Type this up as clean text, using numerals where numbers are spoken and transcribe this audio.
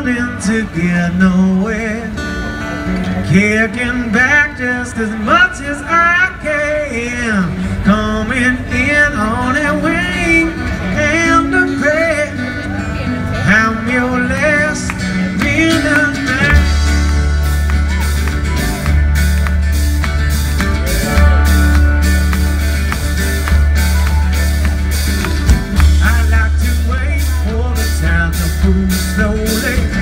running to get nowhere, kicking back just as much as I can, coming in on a wing and a prayer. I'm your last minute man. I like to wait for the time to move slowly.